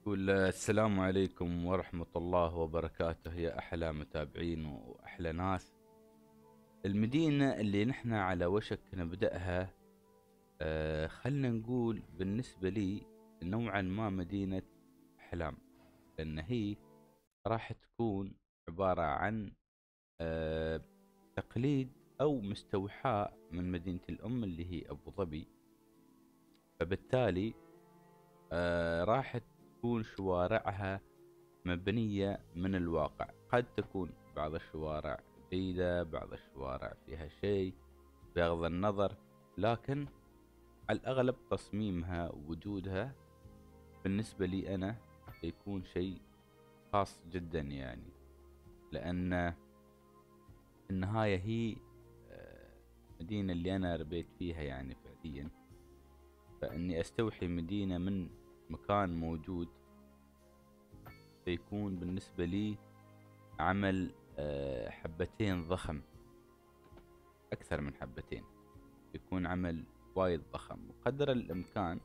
يقول السلام عليكم ورحمة الله وبركاته يا أحلى متابعين وأحلى ناس. المدينة اللي نحن على وشك نبدأها، خلنا نقول بالنسبة لي نوعا ما مدينة أحلام، لأن هي راح تكون عبارة عن آه تقليد أو مستوحاة من مدينة الأم اللي هي أبو ظبي. فبالتالي راح تكون شوارعها مبنية من الواقع. قد تكون بعض الشوارع جيدة، بعض الشوارع فيها شيء بغض النظر، لكن على الأغلب تصميمها ووجودها بالنسبة لي أنا يكون شيء خاص جدا، يعني لأن في النهاية هي مدينة اللي أنا ربيت فيها يعني فعليا. فإني أستوحي مدينة من مكان موجود سيكون بالنسبة لي عمل حبتين ضخم، أكثر من حبتين، يكون عمل وايد ضخم. وقدر الإمكان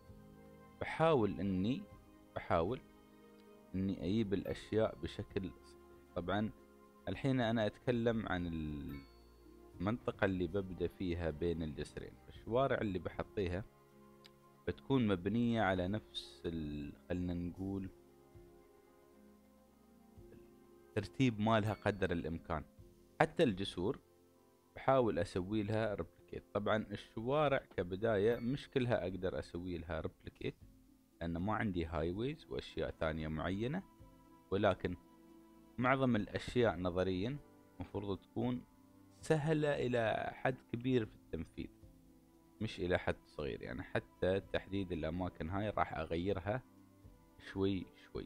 بحاول إني أجيب الأشياء بشكل صحيح. طبعا الحين أنا أتكلم عن المنطقة اللي ببدأ فيها بين الجسرين. الشوارع اللي بحطيها بتكون مبنية على نفس خلنا نقول ترتيب مالها قدر الإمكان. حتى الجسور بحاول اسوي لها ريبليكيت. طبعا الشوارع كبداية مش كلها اقدر اسوي لها ريبليكيت، لان ما عندي هاي ويز واشياء ثانية معينة، ولكن معظم الاشياء نظريا مفروض تكون سهلة الى حد كبير في التنفيذ، مش الى حد صغير. يعني حتى تحديد الاماكن هاي راح اغيرها شوي شوي.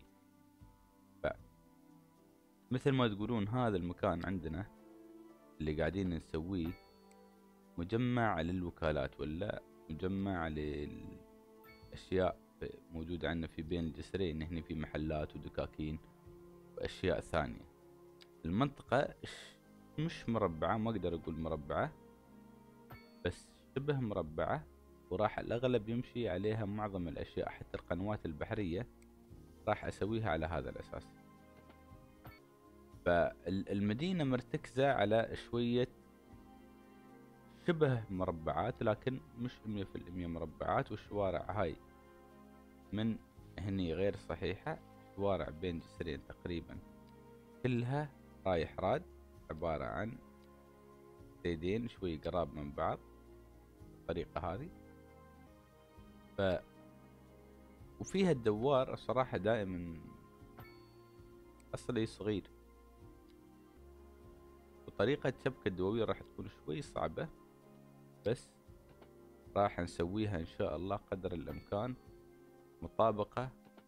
فمثل ما تقولون هذا المكان عندنا اللي قاعدين نسويه مجمع للوكالات، ولا مجمع للأشياء موجودة عندنا في بين الجسرين. هنا في محلات ودكاكين وأشياء ثانية. المنطقة مش مربعة، ما أقدر أقول مربعة، بس شبه مربعة، وراح الأغلب يمشي عليها معظم الأشياء. حتى القنوات البحرية راح أسويها على هذا الأساس. فالمدينة مرتكزة على شوية شبه مربعات، لكن مش 100% مربعات. والشوارع هاي من هني غير صحيحة. شوارع بين جسرين تقريبا كلها رايح راد، عبارة عن زيدين شوي قراب من بعض بالطريقة هذه. ف وفيها الدوار الصراحة دائما أصلي صغير، وطريقة شبك الدواوير راح تكون شوي صعبة، بس راح نسويها إن شاء الله قدر الإمكان مطابقة.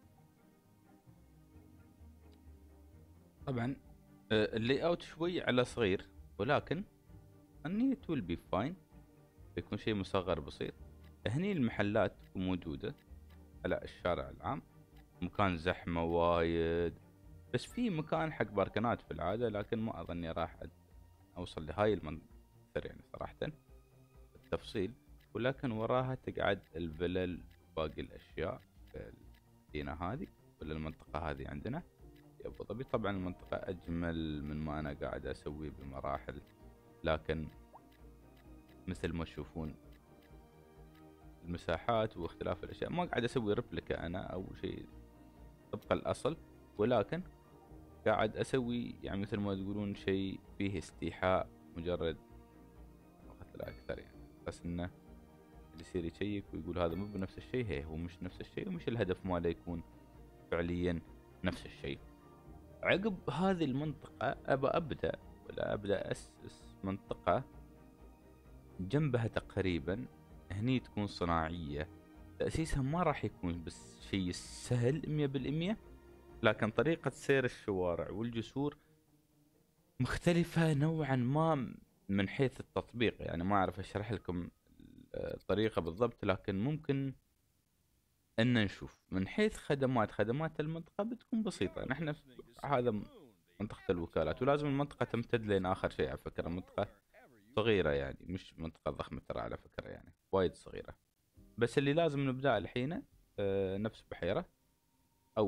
طبعا اللي اوت شوي على صغير، ولكن النية ويل بي فاين، بيكون شيء مصغر بسيط. هني المحلات تكون موجودة على الشارع العام، مكان زحمة وايد، بس في مكان حق باركنات في العادة، لكن ما أظني راح أوصل لهاي المنظر يعني صراحة التفصيل. ولكن وراها تقعد الفلل باقي الأشياء في المدينة هذه ولا المنطقة هذه عندنا في أبو ظبي. طبعا المنطقة أجمل من ما أنا قاعد أسوي بمراحل، لكن مثل ما تشوفون المساحات واختلاف الأشياء ما قاعد أسوي ريبليكا أنا أو شيء طبق الأصل، ولكن قاعد أسوي يعني مثل ما تقولون شيء فيه استيحاء مجرد فقط لا أكثر. يعني بس إنه اللي يصير يشيك ويقول هذا مو بنفس الشيء، هي هو مش نفس الشيء، ومش الهدف ماله يكون فعليا نفس الشيء. عقب هذه المنطقة أبدأ أسس منطقة جنبها تقريبا. هني تكون صناعية، تأسيسها ما راح يكون بس شيء سهل 100%، لكن طريقة سير الشوارع والجسور مختلفة نوعا ما من حيث التطبيق. يعني ما أعرف أشرح لكم الطريقة بالضبط، لكن ممكن أن نشوف من حيث خدمات المنطقة بتكون بسيطة. نحن في هذا منطقة الوكالات، ولازم المنطقة تمتد لين آخر شيء. على فكرة منطقة صغيرة، يعني مش منطقة ضخمة ترى، على فكرة يعني وايد صغيرة. بس اللي لازم نبدأ الحين نفس بحيرة أو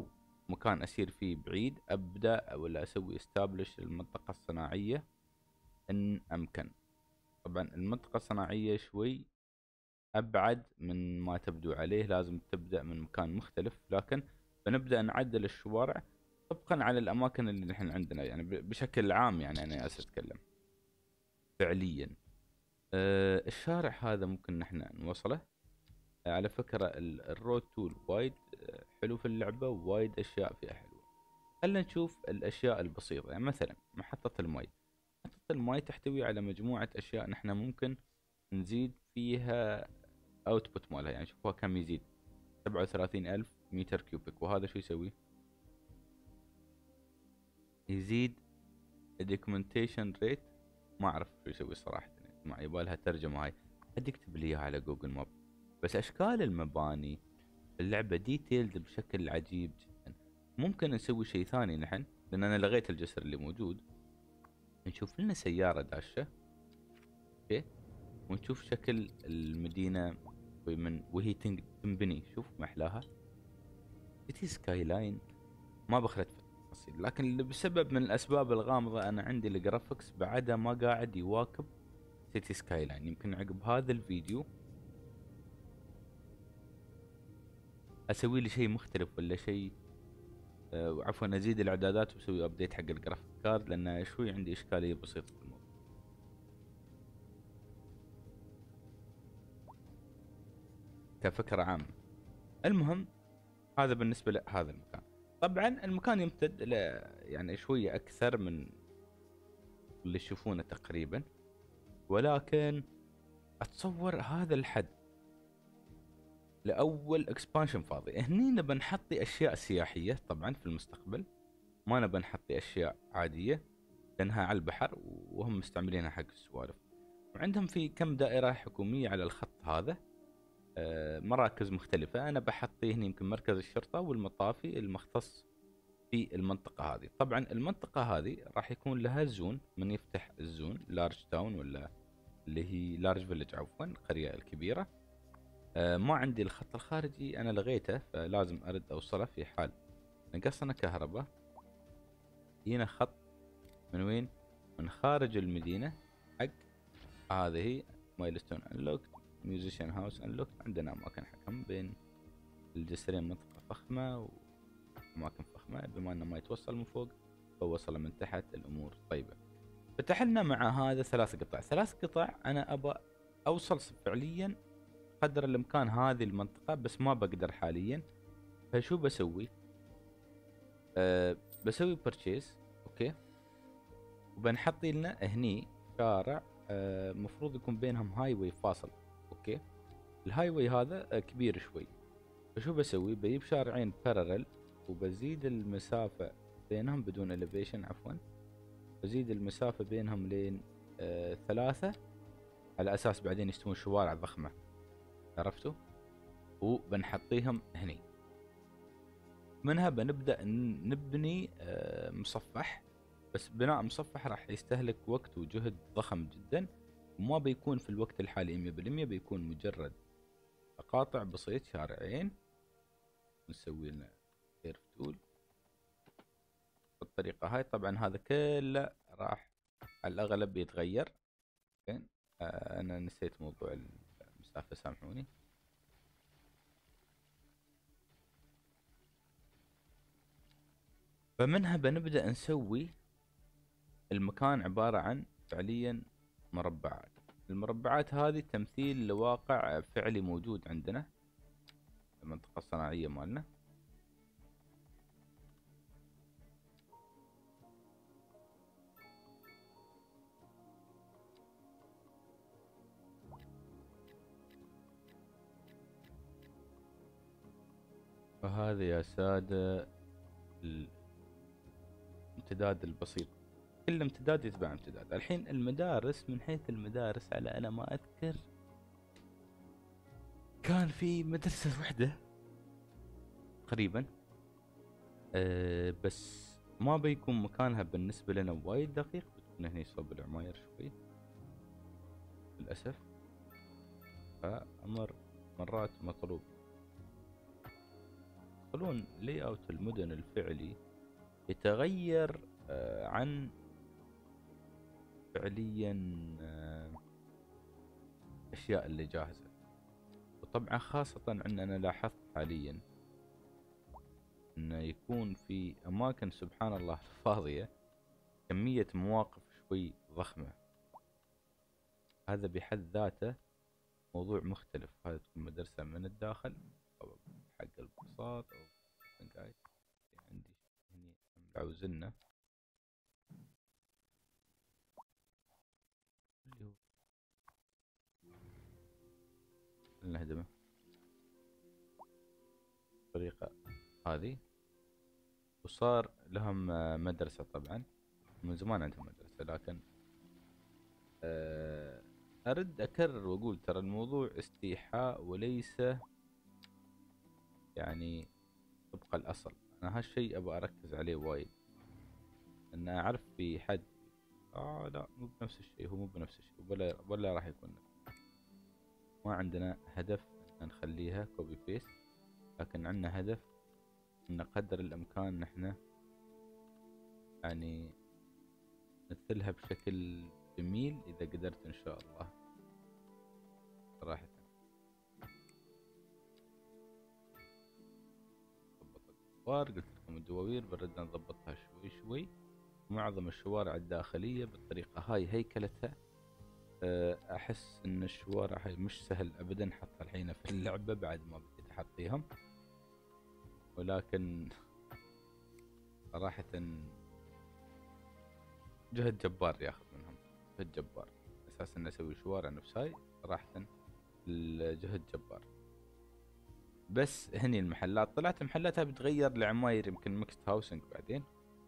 مكان اسير فيه بعيد ابدا ولا اسوي استابلش المنطقة الصناعية ان امكن. طبعا المنطقة الصناعية شوي ابعد من ما تبدو عليه، لازم تبدأ من مكان مختلف، لكن بنبدأ نعدل الشوارع طبقا على الاماكن اللي نحن عندنا، يعني بشكل عام. يعني انا اتكلم فعليا. الشارع هذا ممكن نحن نوصله. على فكرة الرود تول وايد حلو في اللعبة، ووايد اشياء فيها حلوة. خلينا نشوف الاشياء البسيطة. يعني مثلا محطة المي. محطة المي تحتوي على مجموعة اشياء نحن ممكن نزيد فيها اوتبوت مالها. يعني شوفوا كم يزيد، 37,000 متر كيوبيك. وهذا شو يسوي؟ يزيد الدوكيومنتيشن ريت. ما اعرف شو يسوي صراحة، ما يبالها ترجمة هاي. حد يكتب لي اياها على جوجل ماب. بس اشكال المباني اللعبة ديتيلد بشكل عجيب جدا. ممكن نسوي شيء ثاني نحن، لان انا لغيت الجسر اللي موجود. نشوف لنا سيارة داشة، اوكي، ونشوف شكل المدينة وهي تنبني. شوف ما احلاها، سيتي سكاي لاين. ما بخلت في التفاصيل، لكن بسبب من الاسباب الغامضة انا عندي الجرافكس بعدها ما قاعد يواكب سيتي سكاي لاين. يمكن عقب هذا الفيديو اسوي لي شيء مختلف ولا شيء. عفوا ازيد الاعدادات واسوي ابديت حق الجرافيك كارد، لان شوي عندي اشكاليه بسيطه في الموضوع. كفكره عامه. المهم، هذا بالنسبه لهذا المكان. طبعا المكان يمتد الى يعني شويه اكثر من اللي تشوفونه تقريبا، ولكن اتصور هذا الحد لاول اكسبانشن فاضي. هني نبى نحطي اشياء سياحيه طبعا في المستقبل، ما نبى نحطي اشياء عاديه لانها على البحر وهم مستعملينها حق السوالف. وعندهم في كم دائرة حكومية على الخط هذا، مراكز مختلفة. أنا بحطيه هنا يمكن مركز الشرطة والمطافي المختص في المنطقة هذه. طبعا المنطقة هذه راح يكون لها زون. من يفتح الزون لارج تاون، ولا اللي هي لارج فيلج عفوا، القرية الكبيرة. ما عندي الخط الخارجي، أنا لغيته، فلازم أرد أوصله في حال نقصنا كهرباء. هنا خط من وين؟ من خارج المدينة حق هذه مايلستون انلوك، ميوزيشن هاوس انلوك. عندنا اماكن حكم بين الجسرين، منطقة فخمة واماكن فخمة. بما انه ما يتوصل من فوق فوصل من تحت، الامور طيبة. فتح لنا مع هذا 3 قطع. 3 قطع انا ابى اوصل فعليا قدر الامكان هذه المنطقة، بس ما بقدر حاليا. فشو بسوي؟ بسوي برتشيز، اوكي، وبنحط لنا هني شارع مفروض يكون بينهم هاي واي فاصل، اوكي. الهاي واي هذا كبير شوي. فشو بسوي؟ بجيب شارعين بارلل وبزيد المسافة بينهم بدون اليفيشن عفوا. بزيد المسافة بينهم لين 3، على اساس بعدين يستوون شوارع ضخمة. عرفتوا؟ وبنحطيهم هني. منها بنبدأ نبني مصفح. بس بناء مصفح راح يستهلك وقت وجهد ضخم جدا، وما بيكون في الوقت الحالي 100%. بيكون مجرد تقاطع بسيط، شارعين، نسوي لنا كيرف تول بالطريقة هاي. طبعا هذا كله راح على الأغلب يتغير. زين. أنا نسيت موضوع المسافة، سامحوني. فمنها بنبدأ نسوي المكان عبارة عن فعليا مربعات. المربعات هذه تمثيل لواقع فعلي موجود عندنا في المنطقة الصناعية مالنا. فهذا يا سادة الامتداد البسيط. كل امتداد يتبع امتداد. الحين المدارس، من حيث المدارس على أنا ما أذكر كان في مدرسة واحدة تقريبا. بس ما بيكون مكانها بالنسبة لنا وايد دقيق، بتكون هنا صوب العماير شوي للأسف. فأمر مرات مطلوب. تدخلون لي اوت المدن الفعلي يتغير عن فعليا الاشياء اللي جاهزة. وطبعا خاصة ان انا لاحظت حاليا انه يكون في اماكن سبحان الله فاضية كمية مواقف شوي ضخمة. هذا بحد ذاته موضوع مختلف. هذا تكون مدرسة من الداخل أو حق البساط أو قاعد عندي هني ملعوزنة اللي هو نهدمه بالطريقة هذه. وصار لهم مدرسة طبعا من زمان عندهم مدرسة، لكن أرد أكرر وأقول ترى الموضوع استيحاء وليس يعني طبق الأصل. أنا هالشيء أبغى أركز عليه وايد، أن أعرف في حد لا مو بنفس الشيء، هو مو بنفس الشيء ولا راح يكون نفس. ما عندنا هدف أن نخليها كوبي بيست، لكن عندنا هدف أن قدر الإمكان نحن يعني نمثلها بشكل جميل إذا قدرت إن شاء الله صراحة. ضبط الدوار، قلت لكم الدواوير بنرد نضبطها شوي شوي. معظم الشوارع الداخلية بالطريقة هاي هيكلتها. أحس إن الشوارع هاي مش سهل أبدا حتى الحين في اللعبة بعد ما بديت أحطيهم، ولكن صراحة جهد جبار ياخذ منهم، جهد جبار أساس إن أسوي شوارع نفس هاي. صراحة الجهد جبار. بس هني المحلات طلعت محلاتها بتغير لعماير يمكن ميكست هاوسنج بعدين،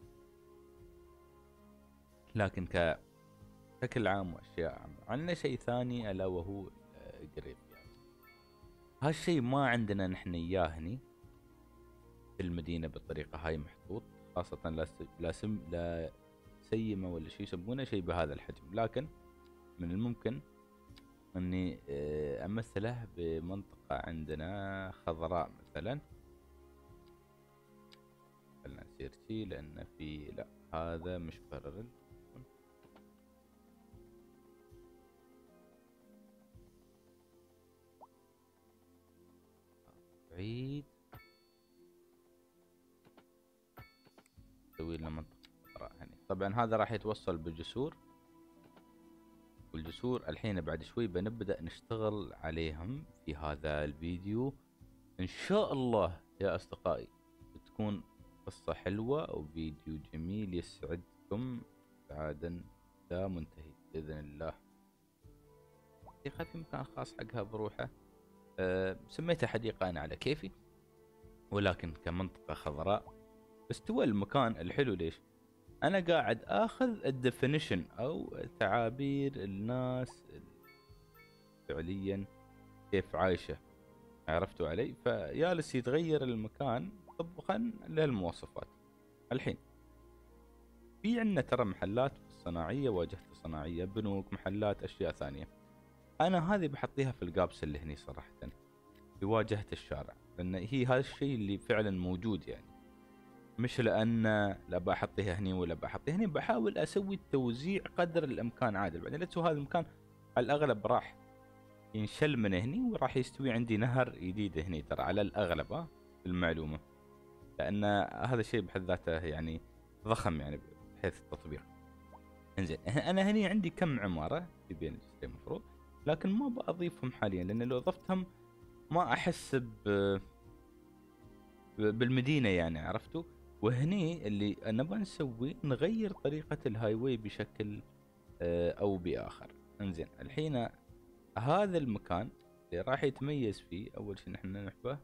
لكن بشكل عام واشياء عامة. عندنا شيء ثاني الا وهو قريب يعني. هالشيء ما عندنا نحن اياه هني في المدينة بالطريقة هاي محطوط، خاصة لا سيمة ولا شيء يسمونه شيء بهذا الحجم. لكن من الممكن اني امثله بمنطقة عندنا خضراء مثلا. خلنا نصير شي لان في لا هذا مش بارل بعيد. نسوي لنا منطقة خضراء هني. طبعا هذا راح يتوصل بالجسور، والجسور الحين بعد شوي بنبدأ نشتغل عليهم في هذا الفيديو ان شاء الله يا اصدقائي. بتكون قصة حلوة او فيديو جميل يسعدكم سعادا لا منتهي باذن الله. حديقة في مكان خاص حقها بروحه. سميتها حديقة انا على كيفي، ولكن كمنطقة خضراء. استوى المكان الحلو ليش؟ انا قاعد اخذ الديفينيشن او تعابير الناس فعليا كيف عايشة، عرفتوا علي؟ فيالس يتغير المكان طبقا للمواصفات. الحين في عندنا ترى محلات صناعية، واجهة صناعية، بنوك، محلات، اشياء ثانية. انا هذه بحطيها في القابس اللي هني صراحة في واجهة الشارع، لان هي هذا الشيء اللي فعلا موجود يعني. مش لان لا بحطيها هني ولا بحطيها هني، بحاول اسوي التوزيع قدر الامكان عادل. بعدين لا تسوي هذا المكان على الاغلب راح ينشل من هني وراح يستوي عندي نهر جديد هني ترى على الاغلب المعلومة، لان هذا الشيء بحد ذاته يعني ضخم يعني بحيث التطبيق. انزين انا هني عندي كم عمارة في بين الجسرين المفروض، لكن ما بأضيفهم حاليا لان لو ضفتهم ما احس بالمدينة يعني، عرفتوا؟ وهني اللي نبغى نسوي نغير طريقة الهاي واي بشكل او باخر. انزين الحين هذا المكان اللي راح يتميز فيه اول شيء نحن نحبه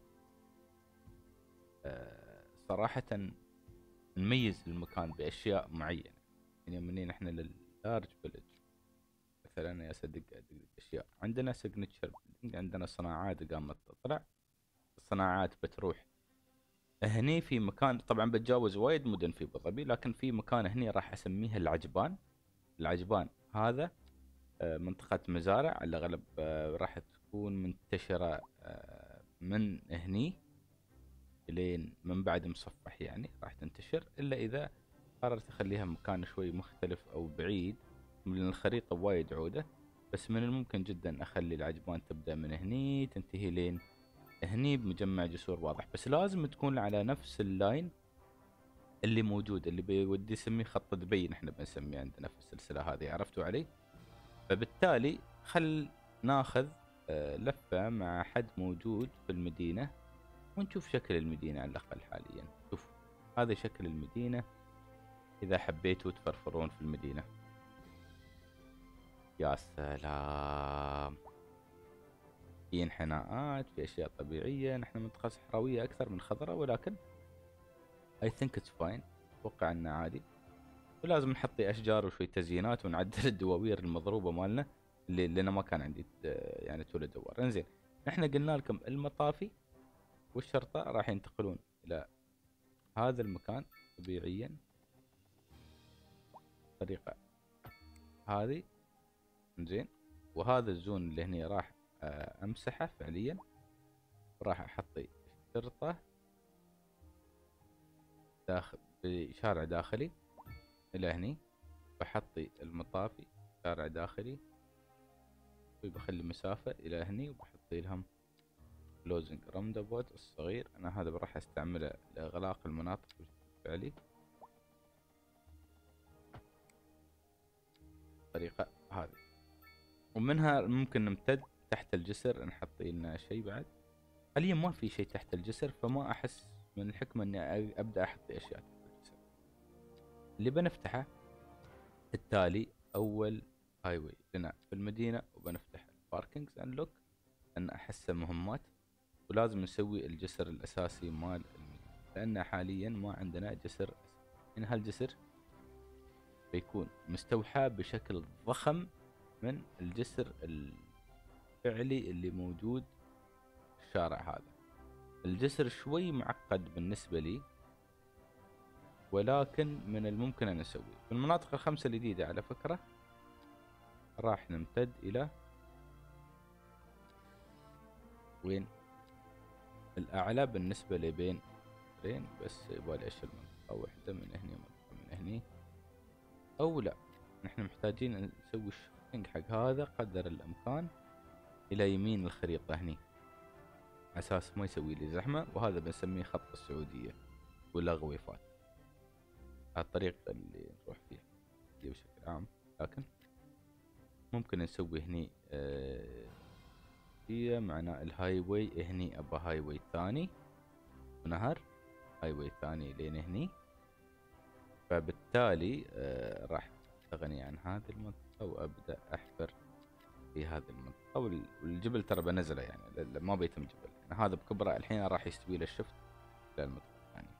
صراحة نميز المكان باشياء معينة. يعني منين احنا لللارج فيلج مثلا يا صدق اشياء عندنا سيجنتشر، عندنا صناعات قامت تطلع، الصناعات بتروح هني في مكان. طبعا بتجاوز وايد مدن في ابو ظبي، لكن في مكان هني راح اسميها العجبان. العجبان هذا منطقة مزارع على الأغلب راح تكون منتشرة من هني لين من بعد مصفح يعني راح تنتشر، الا اذا قررت اخليها مكان شوي مختلف او بعيد من الخريطة وايد عودة. بس من الممكن جدا اخلي العجبان تبدأ من هني تنتهي لين هني بمجمع جسور واضح، بس لازم تكون على نفس اللاين اللي موجود، اللي بيودي يسميه خط دبي، احنا بنسميه عندنا في السلسلة هذه، عرفتوا علي؟ فبالتالي خل ناخذ لفة مع حد موجود في المدينة ونشوف شكل المدينة على الأقل حاليا. شوف هذا شكل المدينة، إذا حبيتوا تفرفرون في المدينة. يا سلام، في انحناءات، في أشياء طبيعية. نحن منطقة صحراوية أكثر من خضراء، ولكن I think it's fine، أتوقع أنه عادي. ولازم نحطي أشجار وشوي تزيينات ونعدل الدواوير المضروبة مالنا اللي لأنه ما كان عندي يعني طول دوار. انزين، نحن قلنا لكم المطافي والشرطة راح ينتقلون إلى هذا المكان طبيعيا طريقة هذه. زين، وهذا الزون اللي هني راح امسحه فعليا، وراح احطي الشرطة داخل بشارع داخلي الى هني، بحطي المطافي شارع داخلي، وبخلي مسافة الى هني، وبحطي لهم كلوزنج راوندابوت الصغير. انا هذا راح استعمله لاغلاق المناطق بشكل فعلي بالطريقة هذه. ومنها ممكن نمتد تحت الجسر، نحط لنا شيء بعد. حاليا ما في شيء تحت الجسر، فما احس من الحكمة اني ابدا احط اشياء تحت الجسر. اللي بنفتحه التالي اول هاي واي لنا في المدينة، وبنفتح الباركينجز انلوك ان احسه مهمات. ولازم نسوي الجسر الاساسي مال المدينة، لان حاليا ما عندنا جسر اساسي. ان هالجسر بيكون مستوحى بشكل ضخم من الجسر الفعلي اللي موجود في الشارع هذا. الجسر شوي معقد بالنسبة لي، ولكن من الممكن أن نسويه في المناطق الخمسة الجديدة. على فكرة راح نمتد إلى وين الأعلى بالنسبة لبين رين، بس يبغالي أشيل منطقة واحدة من هني ومنطقة من هني، أو لا، نحن محتاجين نسوي الشوتنج حق هذا قدر الإمكان إلى يمين الخريطة هني، أساس ما يسوي لي زحمة. وهذا بنسميه خط السعودية ولا غويفات، الطريق اللي نروح فيه دي بشكل عام. لكن ممكن نسوي هني هي معناه الهاي واي هني، ابا هاي واي ثاني ونهر هاي واي ثاني لين هني. فبالتالي راح استغني عن هذه المنطقة وابدأ احفر في هذه المنطقة. والجبل ترى بنزله يعني ما بيتم جبل يعني، هذا بكبره الحين راح يستوي له الشفت للمنطقة الثانية.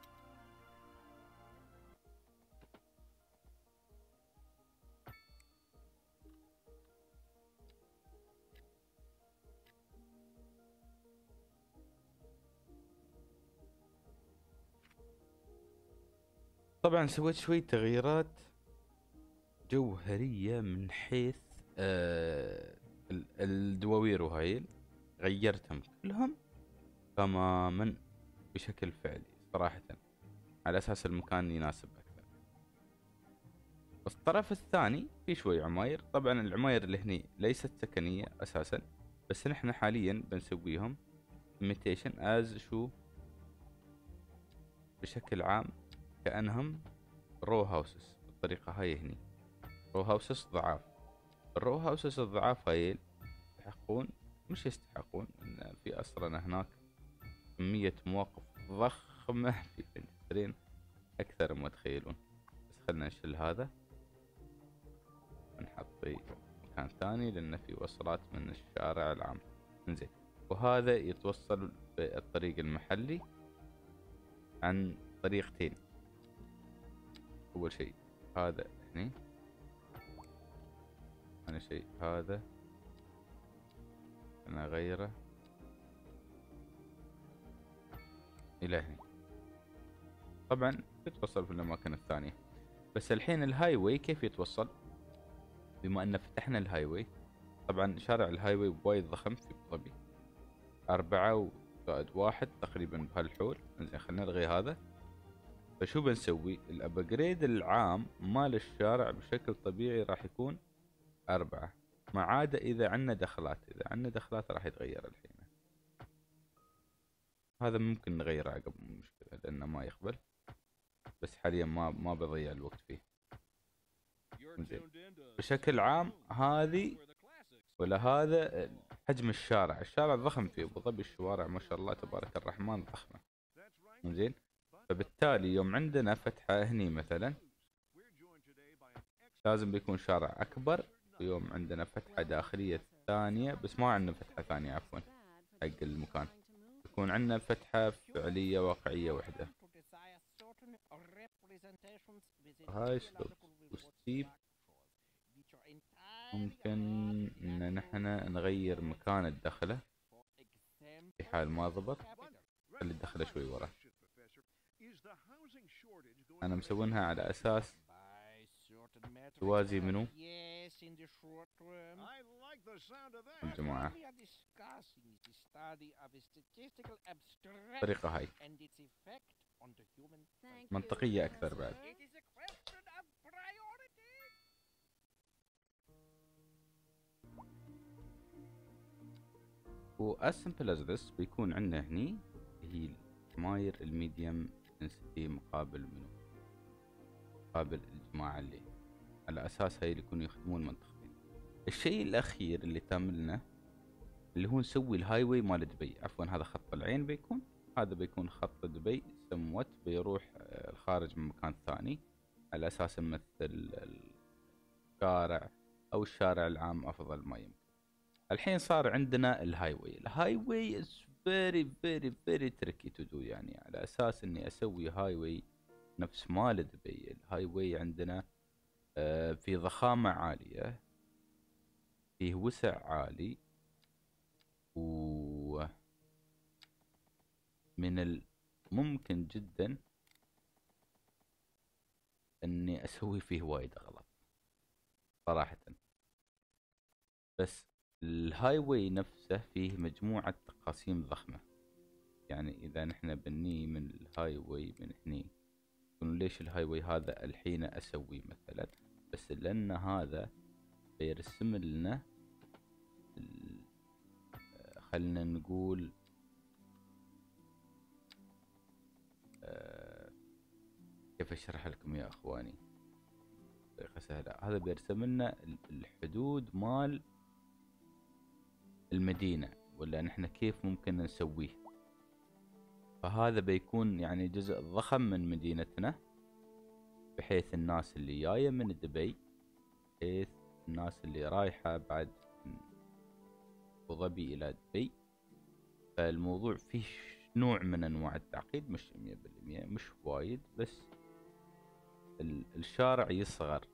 طبعا سويت شوي تغييرات جوهرية من حيث الدواوير، وهاي غيرتهم كلهم تماما بشكل فعلي صراحة، على أساس المكان يناسب أكثر. الطرف الثاني في شوي عماير، طبعا العماير اللي هني ليست سكنية أساسا، بس نحن حاليا بنسويهم imitation as شو بشكل عام كأنهم رو هاوسز بالطريقة هاي. هني رو هاوسز ضعاف، الرو هاوسز الضعاف هاي يستحقون، مش يستحقون، ان في اصلا هناك كمية مواقف ضخمة في بنجسترين اكثر مما تخيلون. بس خلنا نشيل هذا ونحط في مكان ثاني، لان في وصلات من الشارع العام. انزين، وهذا يتوصل بالطريق المحلي عن طريقتين. اول شيء هذا هني، ثاني شيء هذا انا اغيره الى هنا. طبعا يتوصل في الاماكن الثانية. بس الحين الهاي واي كيف يتوصل؟ بما ان فتحنا الهاي واي، طبعا شارع الهاي واي وايد ضخم في ابو ظبي، 4 زائد 1 تقريبا بهالحول. انزين خلينا نلغي هذا. فشو بنسوي؟ الابجريد العام مال الشارع بشكل طبيعي راح يكون 4، ما عدا اذا عندنا دخلات. اذا عندنا دخلات راح يتغير الحين. هذا ممكن نغيره عقب، مو مشكلة لانه ما يقبل، بس حاليا ما بضيع الوقت فيه. زين بشكل عام هذه ولا هذا حجم الشارع. الشارع ضخم في ابو ظبي، الشوارع ما شاء الله تبارك الرحمن ضخمة. زين فبالتالي يوم عندنا فتحة هني مثلا لازم بيكون شارع اكبر، ويوم عندنا فتحة داخلية ثانية، بس ما عندنا فتحة ثانية عفوا حق المكان، يكون عندنا فتحة فعلية واقعية وحدة. هاي ستيب ممكن ان نحن نغير مكان الدخلة في حال ما ضبط. خلي الدخلة شوي ورا. انا مسوينها على اساس توازي منو الجماعة. الطريقة هاي منطقية اكثر بعد. و as simple as this بيكون عندنا هني هي ماير الميديم انسيتي مقابل منو؟ مقابل الجماعة اللي على اساس هاي اللي يكونوا يخدمون المنطقتين. الشيء الاخير اللي تاملنا اللي هو نسوي الهاي واي مال دبي. عفوا هذا خط العين بيكون، هذا بيكون خط دبي سموت بيروح الخارج من مكان ثاني على اساس نمثل الشارع او الشارع العام افضل ما يمكن. الحين صار عندنا الهاي واي. الهاي واي is very very very tricky to do. يعني على اساس اني اسوي هاي واي نفس مال دبي. الهاي واي عندنا في ضخامة عالية، فيه وسع عالي، و من الممكن جدا اني اسوي فيه وايد اغلاط صراحة. بس الهاي واي نفسه فيه مجموعة تقاسيم ضخمة. يعني اذا نحن بني من الهاي واي من هني، ليش الهاي واي هذا الحين اسويه مثلا؟ بس لان هذا بيرسم لنا خلنا نقول كيف اشرح لكم يا اخواني بطريقة سهلة. هذا بيرسم لنا الحدود مال المدينة، ولا نحن كيف ممكن نسويه. فهذا بيكون يعني جزء ضخم من مدينتنا، بحيث الناس اللي جاية من دبي، بحيث الناس اللي رايحة بعد من ابو ظبي الى دبي. فالموضوع فيه نوع من انواع التعقيد، مش 100% مش وايد، بس الشارع يصغر.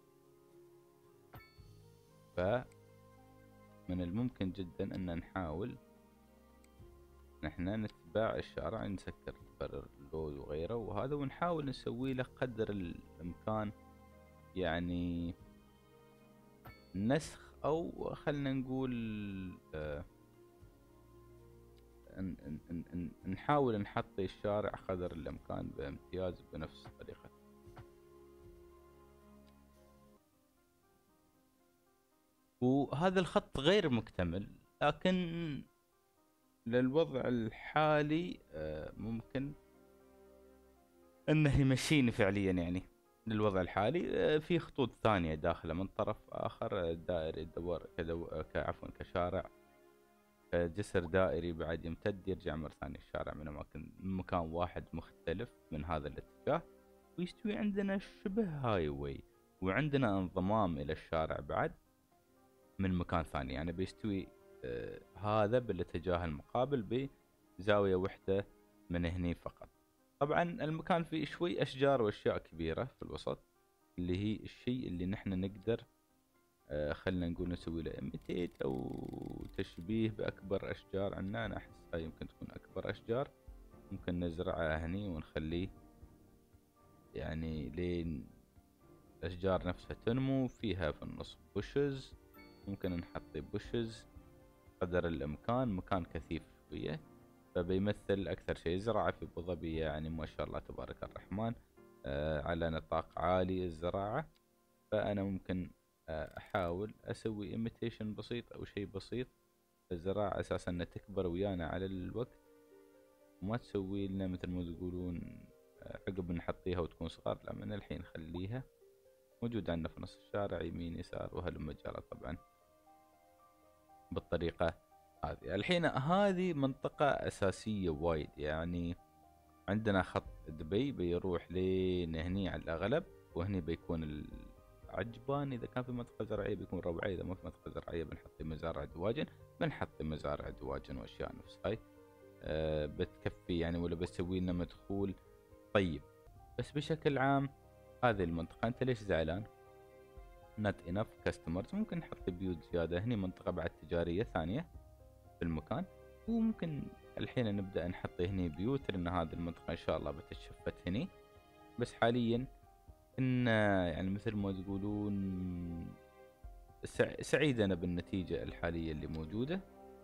فمن الممكن جدا ان نحاول نحن نتبع الشارع، نسكر اللود وغيره وهذا، ونحاول نسوي له قدر الامكان يعني نسخ، او خلنا نقول نحاول نحطي الشارع قدر الامكان بامتياز بنفس الطريقة. وهذا الخط غير مكتمل، لكن للوضع الحالي ممكن انه يمشيني فعليا. يعني للوضع الحالي في خطوط ثانية داخله من طرف اخر دائري الدور عفوا كشارع جسر دائري بعد يمتد يرجع مرة ثانية الشارع من مكان واحد مختلف من هذا الاتجاه، ويستوي عندنا شبه هاي واي، وعندنا انضمام الى الشارع بعد من مكان ثاني. يعني بيستوي هذا بالاتجاه المقابل بزاوية واحدة من هني فقط. طبعا المكان فيه شوي اشجار واشياء كبيرة في الوسط، اللي هي الشيء اللي نحن نقدر خلنا نقول نسوي له إيميتيت او تشبيه باكبر اشجار عندنا. انا احس هاي يمكن تكون اكبر اشجار، ممكن نزرعها هني ونخليه يعني لين الاشجار نفسها تنمو. فيها في النص بوشز، ممكن نحط بوشز قدر الامكان، مكان كثيف شوية. فبيمثل أكثر شيء الزراعة في أبو ظبي، يعني ما شاء الله تبارك الرحمن، على نطاق عالي الزراعة. فأنا ممكن أحاول أسوي إيميتيشن بسيط أو شيء بسيط الزراعة، أساسا أنها تكبر ويانا على الوقت، وما تسوي لنا مثل ما تقولون عقب نحطيها وتكون صغار. لا، من الحين خليها موجودة عندنا في نص الشارع، يمين يسار وهلم جرى طبعا بالطريقة هذه. الحين هذه منطقة أساسية وايد، يعني عندنا خط دبي بيروح لين هني على الأغلب، وهني بيكون العجبان. إذا كان في منطقة زراعية بيكون روعية، إذا ما في منطقة زراعية بنحط مزارع دواجن، بنحط مزارع دواجن وأشياء نفس هاي. بتكفي يعني، ولا بتسوي لنا مدخول طيب. بس بشكل عام هذه المنطقة، أنت ليش زعلان؟ not enough customers. ممكن نحط بيوت زيادة هني، منطقة بعد تجارية ثانية في المكان، وممكن الحين نبدأ نحط هني بيوت، لأن هذه المنطقة إن شاء الله بتتشفت هني. بس حاليا إن يعني مثل ما تقولون سعيد أنا بالنتيجة الحالية اللي موجودة.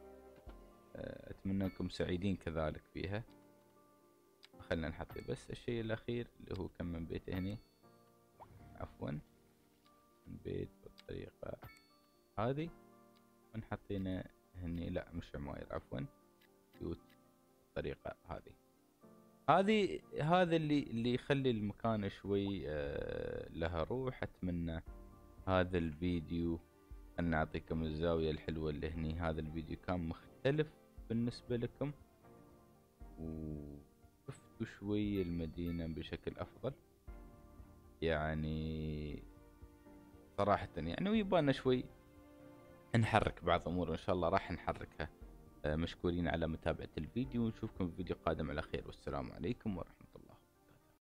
أتمنى أنكم سعيدين كذلك فيها. خلنا نحط بس الشيء الأخير اللي هو كم من بيت هني، عفوا بيت بالطريقة هذه، ونحط هنا هني، لا مش عماير، عفوا بيوت بالطريقة هذه. هذا اللي يخلي المكان شوي لها روح. أتمنى هذا الفيديو أن نعطيكم الزاوية الحلوة اللي هني. هذا الفيديو كان مختلف بالنسبة لكم، وشفتوا شوي المدينة بشكل أفضل، يعني صراحة يعني ويبانا شوي نحرك بعض أمور، إن شاء الله راح نحركها. مشكورين على متابعة الفيديو، ونشوفكم في فيديو قادم على خير، والسلام عليكم ورحمة الله.